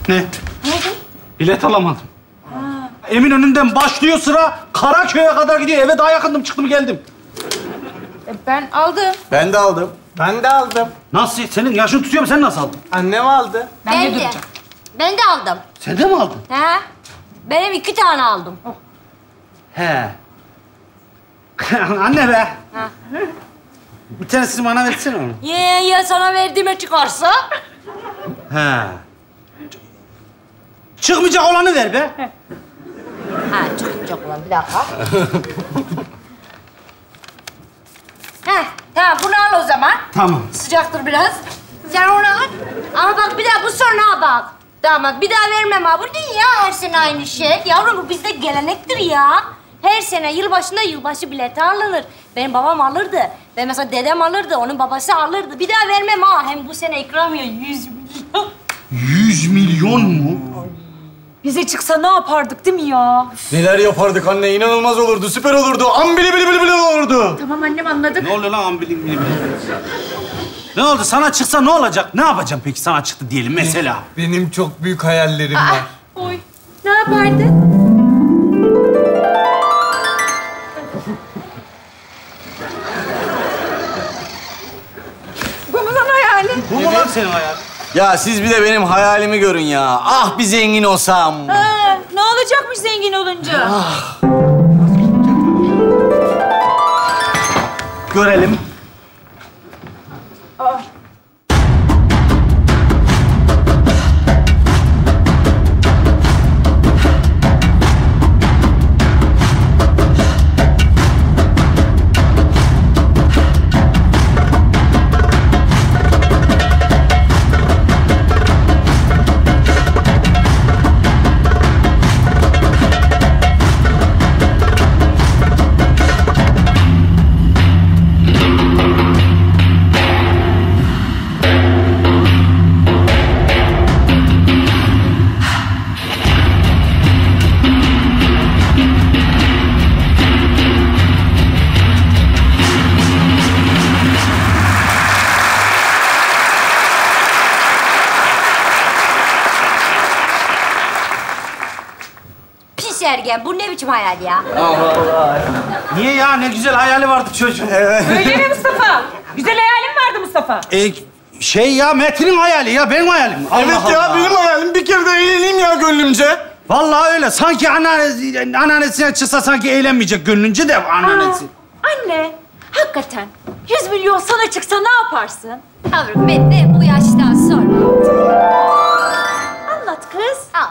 Ne? Ne oldu? Bilet alamadım. Eminönü'nden başlıyor sıra, Karaköy'e kadar gidiyor. Eve daha yakındım, çıktım geldim. Ben aldım. Ben de aldım. Ben de aldım. Nasıl? Senin yaşın tutuyor mu? Sen nasıl aldın? Annem aldı. Ben de. Ben de aldım. Sen de mi aldın? He? Benim 2 tane aldım. He. Anne be. Ha. Bir tanesini bana versene onu. Ya sana verdiğime çıkarsa? He. Çıkmayacak olanı ver be. Ha, çıkmayacak olan. Bir dakika. Heh, tamam bunu al o zaman. Tamam. Sıcaktır biraz. Sen onu al. Ama bak bir daha bu sonra bak. Damat bir daha vermem ha. Bu değil ya her sene aynı şey. Yavrum bu bizde gelenektir ya. Her sene yılbaşında yılbaşı bileti alınır. Benim babam alırdı. Ve mesela dedem alırdı, onun babası alırdı. Bir daha vermem ha. Hem bu sene ikramiye 100 milyon. 100 milyon mu? Bize çıksa ne yapardık değil mi ya? Neler yapardık anne, inanılmaz olurdu, süper olurdu. Ambili bili bili bili olurdu. Tamam annem anladık. Ne oluyor lan ambilim bilim? Ne oldu? Sana çıksa ne olacak? Ne yapacağım peki sana çıktı diyelim mesela? Benim çok büyük hayallerim var. Oy. Ne yapardın? Bu mu lan hayalin? Bu mu lan senin hayalin? Ya siz bir de benim hayalimi görün ya. Ah bir zengin olsam. Ha, ne olacakmış zengin olunca? Görelim. Ergen, bu ne biçim hayal ya? Niye ya? Ne güzel hayali vardı çocuğun. Öyle mi Mustafa? Güzel hayalin vardı Mustafa. Şey ya, Metin'in hayali ya, benim hayalim. Evet Allah ya, Allah. benim hayalim bir kere de eğleneyim ya gönlümce. Vallahi öyle. Sanki anneannesine çıksa sanki eğlenmeyecek gönlünce de anneannesi. Anne, hakikaten 100 milyon sana çıksa ne yaparsın? Yavrum ben de bu yaştan sonra. Anlat kız. Al.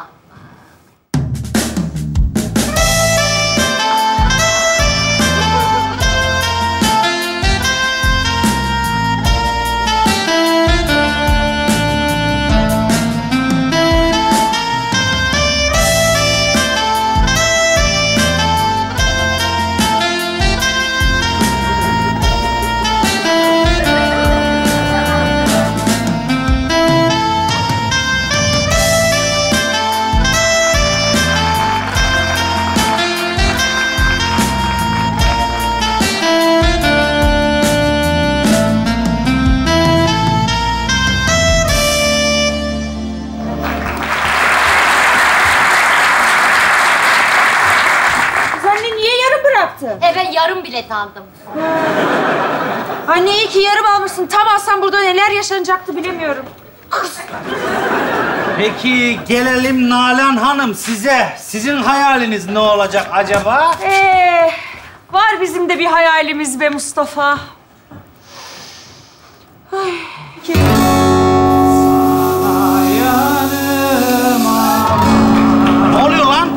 Ben yarım bilet aldım. Anne iyi ki yarım almışsın. Tam alsam burada neler yaşanacaktı bilemiyorum. Peki gelelim Nalan Hanım size. Sizin hayaliniz ne olacak acaba? Var bizim de bir hayalimiz be Mustafa. Ay, ne oluyor lan?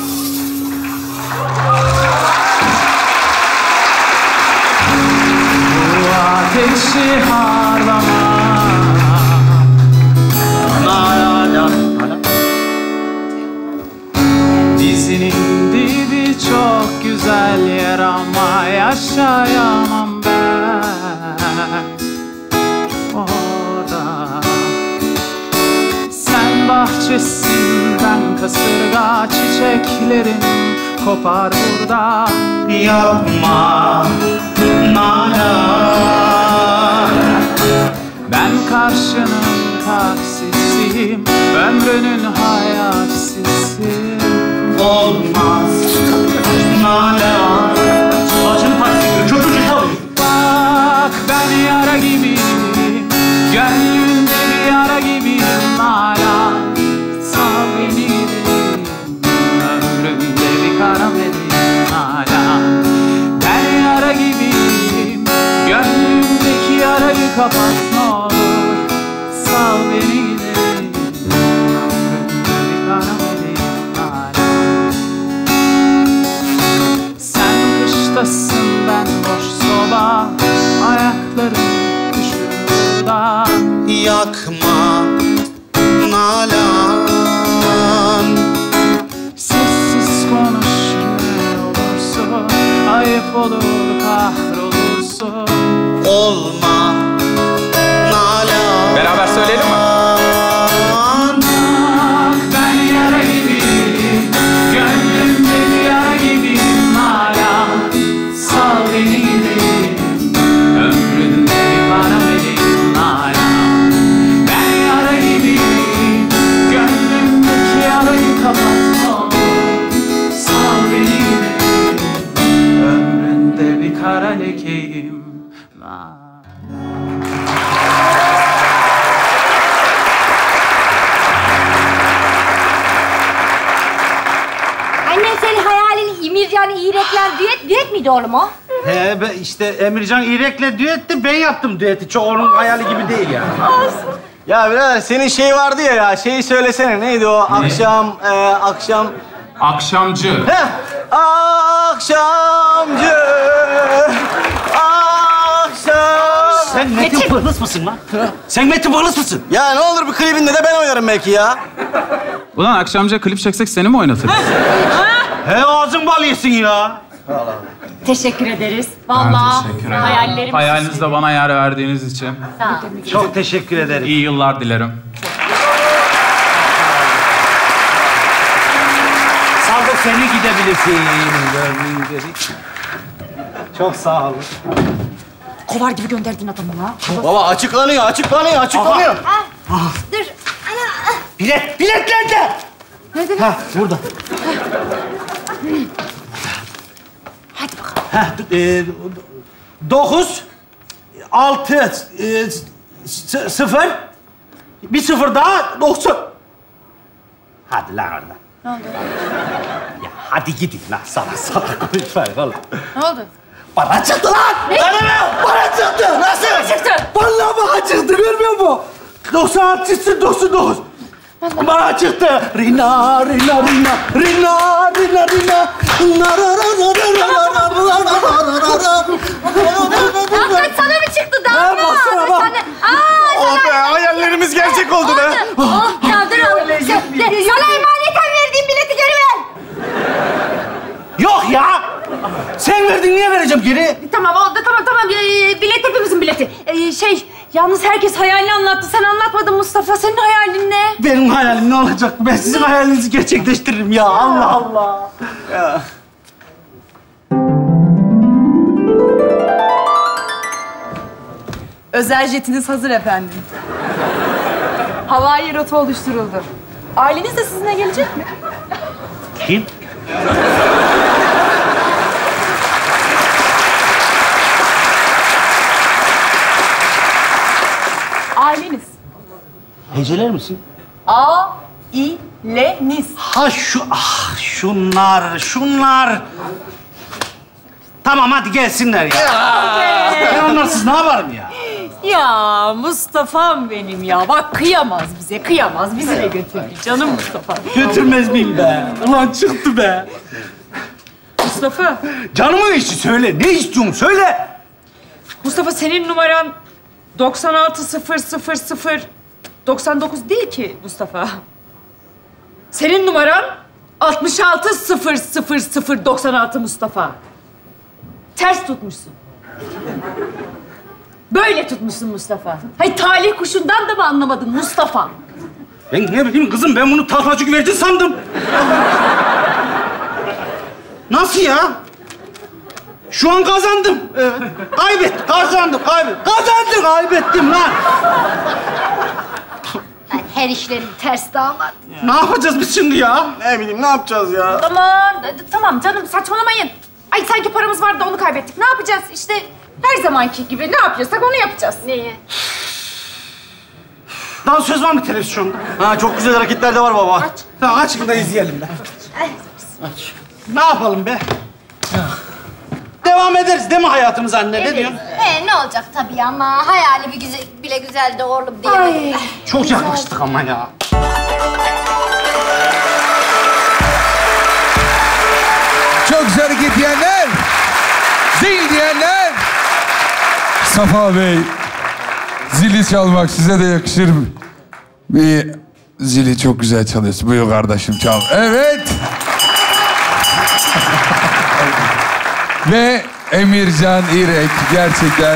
Ateşi harlama Dizinin dibi çok güzel yer ama yaşayamam ben orada. Sen bahçesinden kasırga çiçeklerin kopar burada. Yapma Nalan. Ben karşının taksisiyim. gibiyim, ömrünün hayaksisi. Olmaz. Nale var. Saçını taksik. Köpücük çalıyor. Bak ben yara gibiyim, gönlümde bir yara gibiyim hala. Sal beni gideyim, ömrümde bir karamelim hala. Ben yara gibiyim, gönlümdeki yarayı kapat ne olur. Sal beni gideyim, ömrümde bir karamelim hala. Sen kıştasın, ben boş soba, ayaklarım üşüyordan. Yakma Nalan. Sessiz konuş ne olursun, ayıp olur kahrolursun. Olma Nalan. Beraber söyleyelim mi? Bak ben yara gibiyim, gönlümde bir yara gibiyim hala. Sal beni gideyim, ömründe bir karamelim hala. Ben yara gibiyim, gönlümdeki yarayı kapat ne olur. Sal beni gideyim, ömründe bir kara lekeyim hala. Anne senin hayalin İmircan İğrekler düet miydi oğlum o? He işte Emircan İrek'le düetti, ben yaptım düeti. Çok onun hayali gibi değil yani. Ya birader senin şey vardı ya, şeyi söylesene. Neydi o? Akşam. Akşamcı. Heh. Akşamcı. Akşam. Sen Metin Pırlıs mısın lan? Sen Metin Pırlıs mısın? Ya ne olur bir klibinde de ben oynarım belki ya. Ulan akşamca klip çeksek seni mi oynatırız? He ağzın bal yesin ya. Teşekkür ederiz. Vallahi hayallerimiz. Hayalinizde bana yer verdiğiniz için Çok teşekkür ederim. iyi yıllar dilerim. Saldır seni gidebilirsin. Çok sağ olun. Kovar gibi gönderdin adamı ya. Baba açıklanıyor. Dur. Ana. Bilet nerede? Nerede? Ha burada. Hadi bakalım. Ha 9 6 0 bir 0 daha 90. Hadi lan oradan. Ne oldu? Ya hadi gidin lan salak konuşmayın oğlum. Ne oldu? Para çıktı lan! Ne? Para çıktı! Nasıl? Çıktı. Vallahi bana çıktı, görmüyor musun? 96 çıktı, 99. Bana çıktı. Rina. Hakikaten sana mı çıktı daha Ha, mı? baksana bak. Oh be, hayallerimiz gerçek oldu be. Ya dur oğlum. Sana emaneten verdiğim bileti geri ver. Yok ya! Sen verdin, niye vereceğim geri? Tamam oldu tamam. Bilet hepimizin bileti. Yalnız herkes hayalini anlattı. Sen anlatmadın Mustafa. Senin hayalin ne? Benim hayalim ne olacak? Ben sizin hayalinizi gerçekleştiririm ya. Allah Allah. Ya. Özel jetiniz hazır efendim. Havai rota oluşturuldu. Aileniz de sizinle gelecek mi? Kim? Aileniz. Heceler misin? A-I-L-niz. Ha şunlar. Tamam hadi gelsinler ya. Ben onlarsız ne yaparım ya? Ya Mustafa'm benim ya. Bak kıyamaz bize, kıyamaz. Bizi de götürür. Canım Mustafa. Götürmez miyim be? Ulan çıktı be. Mustafa, Canımın işi söyle. Ne istiyorsun söyle. Mustafa senin numaran 96 99 değil ki Mustafa. Senin numaran 66 96 Mustafa. Ters tutmuşsun. Böyle tutmuşsun Mustafa. Hay talih kuşundan da mı anlamadın Mustafa? Ben ne bileyim kızım, ben bunu taklacı güvercin sandım. Nasıl ya? Şu an kazandım. Evet. Kaybettim lan. her işlerin ters damat. Ne yapacağız biz şimdi ya? Ne bileyim ne yapacağız ya? Tamam canım saçmalamayın. Ay sanki paramız vardı da onu kaybettik. Ne yapacağız? İşte her zamanki gibi ne yapıyorsak onu yapacağız. Neyi? Dansöz var mı televizyonda? Ha çok güzel hareketler de var baba. Tamam açın da izleyelim be. Aç. Ne yapalım be? Devam ederiz değil mi hayatımız anne? Ne diyorsun? Ne olacak tabii ama hayali bir güzel, bile güzeldi oğlum diye. Çok yaklaştık ama ya. Çok güzel hareket diyenler. Zil diyenler. Safa Bey, zili çalmak size de yakışır mı? Bir zili çok güzel çalıyorsun. Buyur kardeşim çal. Evet. Ve Emircan İrek gerçekten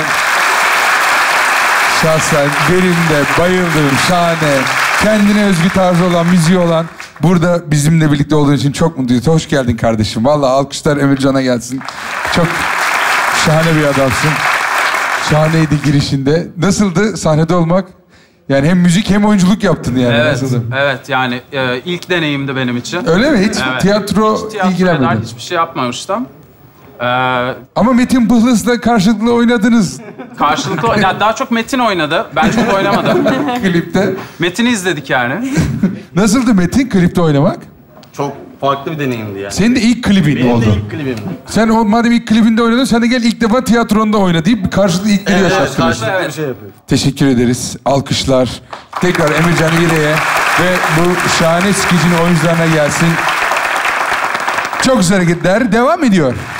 şahsen benim de bayıldığım şahane, kendine özgü tarzı olan, müziği olan burada bizimle birlikte olduğun için çok mutluyuz. Hoş geldin kardeşim. Vallahi alkışlar Emircan'a gelsin. Çok şahane bir adamsın. Şahaneydi girişinde. Nasıldı sahnede olmak? Yani hem müzik hem oyunculuk yaptın yani. Evet, Nasıldı? evet yani ilk deneyimdi benim için. Öyle mi? Hiç Evet. tiyatro Hiç tiyatroya dair ilgilenmedin. hiçbir şey yapmamıştım. Ama Metin Bıhlıs'la karşılıklı oynadınız Karşılıklı, ya daha çok Metin oynadı. Ben çok oynamadım. klipte. Metin'i izledik yani. Nasıldı Metin klipte oynamak? Çok farklı bir deneyimdi ya. Senin de ilk klibin Benim oldu. de ilk klibim. Sen o madem ilk klibinde oynadın, sen de gel ilk defa tiyatronda oyna deyip bir karşılıklı ilk geliyor Evet, şarkımız. karşılıklı bir şey yapıyoruz. Teşekkür ederiz. Alkışlar. Tekrar Emircan İğrek'e ve bu şahane skecin oyuncularına gelsin. Çok güzel hareketler devam ediyor.